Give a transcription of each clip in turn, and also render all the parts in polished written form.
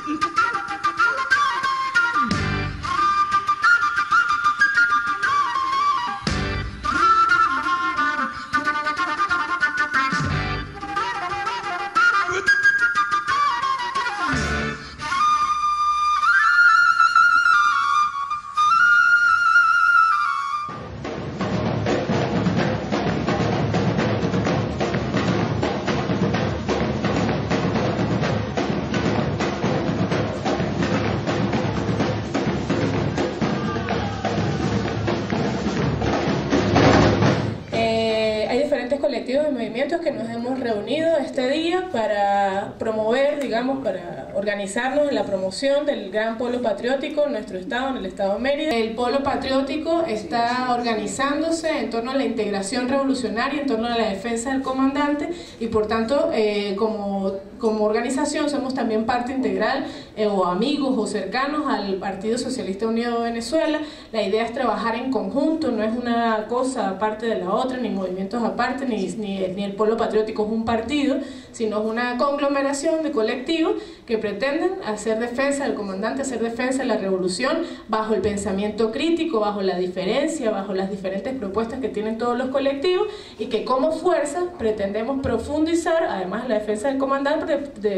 Colectivos y movimientos que nos hemos reunido este día para promover, digamos, para organizarnos en la promoción del gran polo patriótico en nuestro estado, en el estado de Mérida. El polo patriótico está organizándose en torno a la integración revolucionaria, en torno a la defensa del comandante y por tanto como organización somos también parte integral o amigos o cercanos al Partido Socialista Unido de Venezuela. La idea es trabajar en conjunto, no es una cosa aparte de la otra, ni movimientos aparte, ni el polo patriótico es un partido, sino es una conglomeración de colectivos que pretenden hacer defensa del comandante, hacer defensa de la revolución bajo el pensamiento crítico, bajo la diferencia, bajo las diferentes propuestas que tienen todos los colectivos y que como fuerza pretendemos profundizar, además de la defensa del comandante,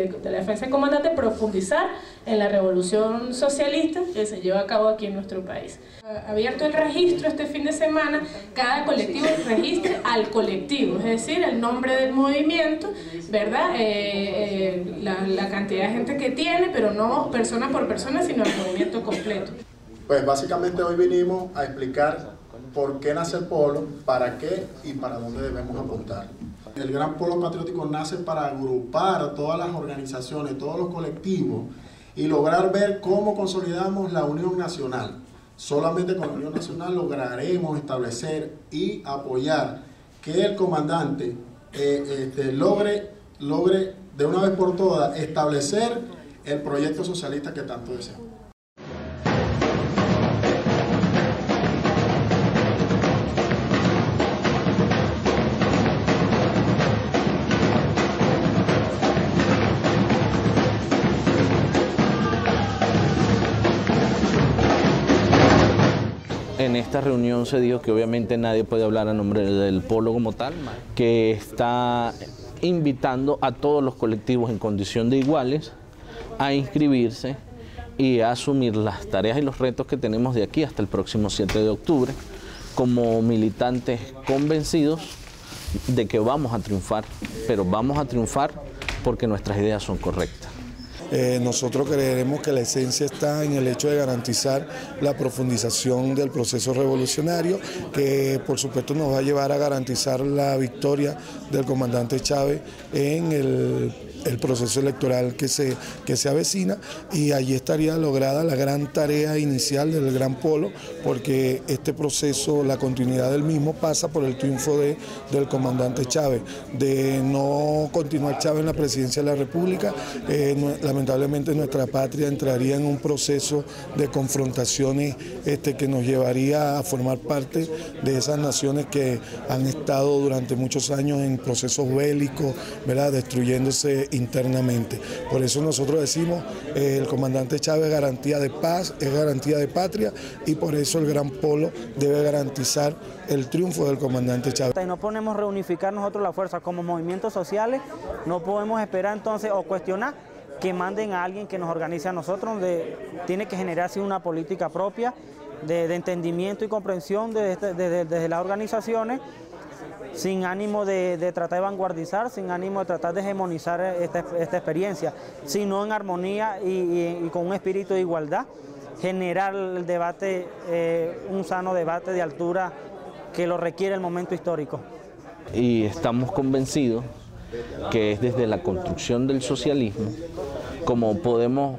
profundizar en la revolución socialista que se lleva a cabo aquí en nuestro país. Abierto el registro este fin de semana, cada colectivo registre al colectivo, es decir, el nombre del movimiento, ¿verdad? La cantidad de gente que tiene, pero no persona por persona, sino el movimiento completo. Pues básicamente hoy vinimos a explicar por qué nace el polo, para qué y para dónde debemos apuntar. El Gran Polo Patriótico nace para agrupar a todas las organizaciones, todos los colectivos y lograr ver cómo consolidamos la unión nacional. Solamente con la unión nacional lograremos establecer y apoyar que el comandante logre de una vez por todas establecer el proyecto socialista que tanto desea. En esta reunión se dijo que obviamente nadie puede hablar a nombre del polo como tal, que está invitando a todos los colectivos en condición de iguales a inscribirse y a asumir las tareas y los retos que tenemos de aquí hasta el próximo 7 de octubre como militantes convencidos de que vamos a triunfar, pero vamos a triunfar porque nuestras ideas son correctas. Nosotros creemos que la esencia está en el hecho de garantizar la profundización del proceso revolucionario, que por supuesto nos va a llevar a garantizar la victoria del comandante Chávez en el proceso electoral que se avecina, y allí estaría lograda la gran tarea inicial del Gran Polo, porque este proceso, la continuidad del mismo pasa por el triunfo del comandante Chávez. De no continuar Chávez en la presidencia de la República, lamentablemente nuestra patria entraría en un proceso de confrontaciones que nos llevaría a formar parte de esas naciones que han estado durante muchos años en procesos bélicos, ¿verdad?, destruyéndose internamente. Por eso nosotros decimos el comandante Chávez es garantía de paz, es garantía de patria, y por eso el Gran Polo debe garantizar el triunfo del comandante Chávez. Y no podemos reunificar nosotros la fuerza como movimientos sociales, no podemos esperar entonces o cuestionar que manden a alguien que nos organice a nosotros, donde tiene que generarse una política propia de entendimiento y comprensión desde las organizaciones, sin ánimo de tratar de vanguardizar, sin ánimo de tratar de hegemonizar esta experiencia, sino en armonía y con un espíritu de igualdad, generar el debate, un sano debate de altura que lo requiere el momento histórico. Y estamos convencidos que es desde la construcción del socialismo como podemos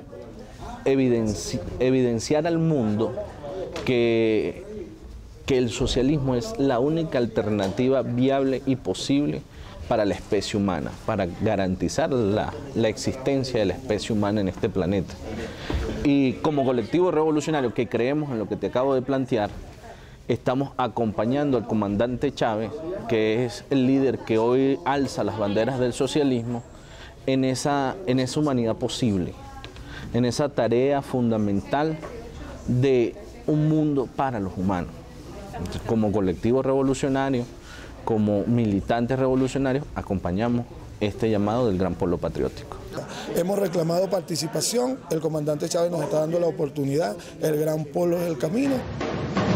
evidenciar al mundo que el socialismo es la única alternativa viable y posible para la especie humana, para garantizar la existencia de la especie humana en este planeta. Y como colectivo revolucionario que creemos en lo que te acabo de plantear, estamos acompañando al comandante Chávez, que es el líder que hoy alza las banderas del socialismo, en esa humanidad posible, en esa tarea fundamental de un mundo para los humanos. Entonces, como colectivo revolucionario, como militantes revolucionarios, acompañamos este llamado del Gran Polo Patriótico. Hemos reclamado participación, el comandante Chávez nos está dando la oportunidad, el Gran Polo es el camino.